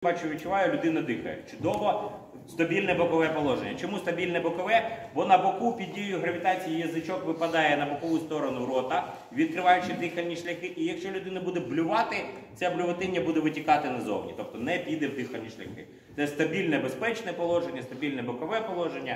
Бачу, відчуваю, людина дихає. Чудово, стабільне бокове положення. Чому стабільне бокове? Бо на боку під дією гравітації язичок випадає на бокову сторону рота, відкриваючи дихальні шляхи. І якщо людина буде блювати, це блюватиння буде витікати назовні, тобто не піде в дихальні шляхи. Це стабільне безпечне положення, стабільне бокове положення.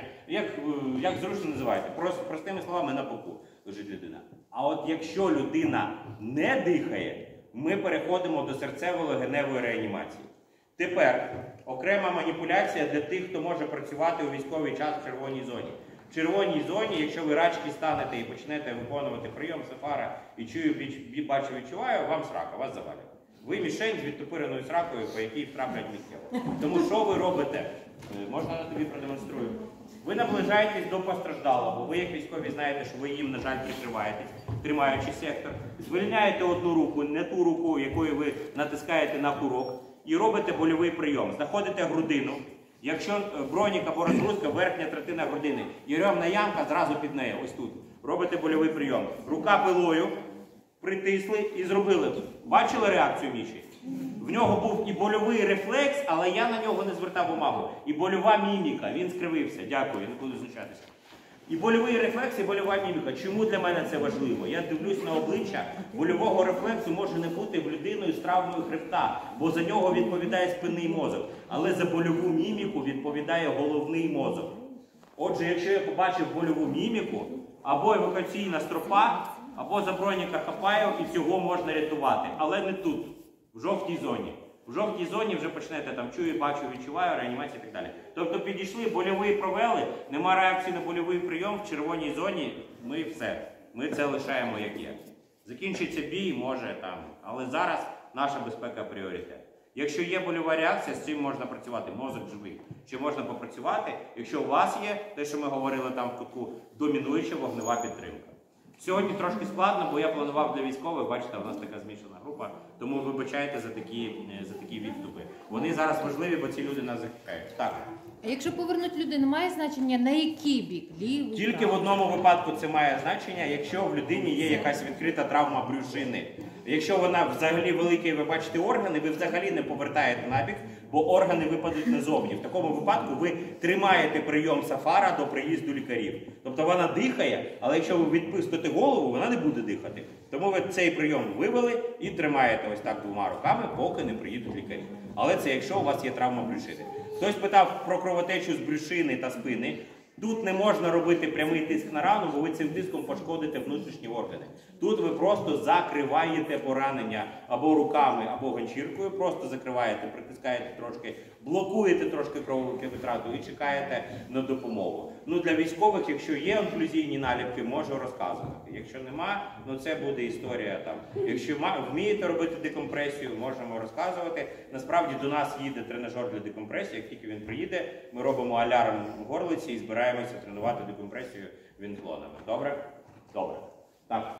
Як зручно називаєте? Простими словами, на боку лежить людина. А от якщо людина не дихає, ми переходимо до серцево-легеневої реанімації. Тепер окрема маніпуляція для тих, хто може працювати у військовий час в червоній зоні. В червоній зоні, якщо ви рачки станете і почнете виконувати прийом Сафара і чую, бачу, відчуваю, вам срака, вас завалять. Ви мішень з відтопиреною сракою, по якій втраплять миттєво. Тому що ви робите? Можна я тобі продемонструю? Ви наближаєтесь до постраждалого. Ви, як військові, знаєте, що ви їм, на жаль, прикриваєтесь, тримаючи сектор. Звільняєте одну руку, не ту руку, якою ви натискаєте на курок, і робите больовий прийом. Знаходите грудину. Якщо бронік або розгрузка, верхня третина грудини. Єремна ямка зразу під нею, ось тут. Робите больовий прийом. Рука пилою, притисли і зробили. Бачили реакцію Міші? В нього був і больовий рефлекс, але я на нього не звертав увагу. І больова міміка. Він скривився. Дякую, не буду знущатися. І больовий рефлекс, і больова міміка. Чому для мене це важливо? Я дивлюсь на обличчя. Больового рефлексу може не бути в людиною з травмою хребта, бо за нього відповідає спинний мозок. Але за больову міміку відповідає головний мозок. Отже, якщо я побачив больову міміку, або евакуаційна стропа, або за броніка хапаю, і цього можна рятувати. Але не тут, в жовтій зоні. В жовтій зоні вже почнете там чую, бачу, відчуваю, реанімація і так далі. Тобто підійшли, больовий провели, нема реакції на больовий прийом, в червоній зоні ми все. Ми це лишаємо як є. Закінчиться бій, може там, але зараз наша безпека пріоритет. Якщо є больова реакція, з цим можна працювати, мозок живий. Чи можна попрацювати, якщо у вас є, те, що ми говорили там в кутку, домінуюча вогнева підтримка. Сьогодні трошки складно, бо я планував для військових, бачите, у нас така змішана група, тому вибачайте за такі відступи. Вони зараз важливі, бо ці люди нас захищають. Так. А якщо повернути людину, має значення на який бік? Лівий, тільки в одному випадку це має значення, якщо в людині є якась відкрита травма брюшини. Якщо вона взагалі велика і ви бачите органи, ви взагалі не повертаєте набік, бо органи випадуть назовні. В такому випадку ви тримаєте прийом Сафара до приїзду лікарів. Тобто вона дихає, але якщо ви відпустите голову, вона не буде дихати. Тому ви цей прийом вивели і тримаєте ось так двома руками, поки не приїдуть лікарі. Але це якщо у вас є травма брюшини. Хтось питав про кровотечу з брюшини та спини. Тут не можна робити прямий тиск на рану, бо ви цим тиском пошкодите внутрішні органи. Тут ви просто закриваєте поранення або руками, або ганчіркою, просто закриваєте, притискаєте трошки, блокуєте трошки кровову витрату і чекаєте на допомогу. Ну, для військових, якщо є інклюзійні наліпки, можу розказувати. Якщо нема, ну це буде історія там. Якщо вмієте робити декомпресію, можемо розказувати. Насправді до нас їде тренажер для декомпресії, як тільки він приїде, ми робимо алярм в горлиці і збираємося тренувати декомпресію вінтлонами. Добре? Добре. Так.